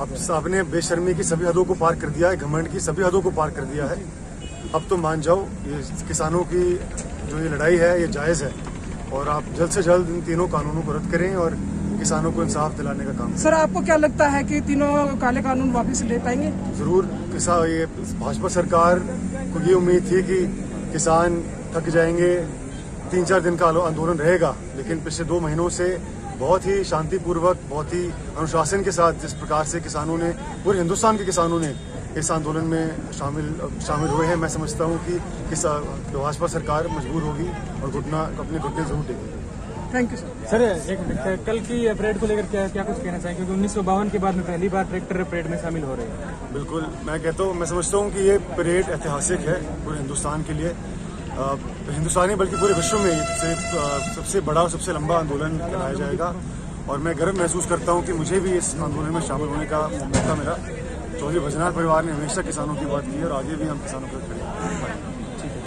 अब आपने बेशर्मी की सभी हदों को पार कर दिया है, घमंड की सभी हदों को पार कर दिया है। अब तो मान जाओ, ये किसानों की जो ये लड़ाई है ये जायज़ है और आप जल्द से जल्द इन तीनों कानूनों को रद्द करें और किसानों को इंसाफ दिलाने का काम। सर, आपको क्या लगता है कि तीनों काले कानून वापस ले पाएंगे? जरूर। ये भाजपा सरकार को ये उम्मीद थी कि किसान थक जाएंगे, 3-4 दिन का आंदोलन रहेगा, लेकिन पिछले 2 महीनों से बहुत ही शांतिपूर्वक, बहुत ही अनुशासन के साथ जिस प्रकार से किसानों ने, पूरे हिंदुस्तान के किसानों ने इस आंदोलन में शामिल हुए हैं, मैं समझता हूं कि भाजपा सरकार मजबूर होगी और अपने घुटने जरूर टेकेगी। Thank you sir. एक मिनट, कल की परेड को लेकर क्या कुछ कहना चाहिए, क्योंकि 1952 के बाद में पहली बार ट्रैक्टर परेड में शामिल हो रहे हैं? बिल्कुल, मैं समझता हूं कि ये परेड ऐतिहासिक है पूरे हिंदुस्तान के लिए, हिंदुस्तान ही बल्कि पूरे विश्व में सबसे बड़ा और सबसे लंबा आंदोलन कराया जाएगा और मैं गर्व महसूस करता हूं कि मुझे भी इस आंदोलन में शामिल होने का मौका मिला। चौधरी भजनाल परिवार ने हमेशा किसानों की बात की है और आगे भी हम किसानों के साथ खड़े हैं।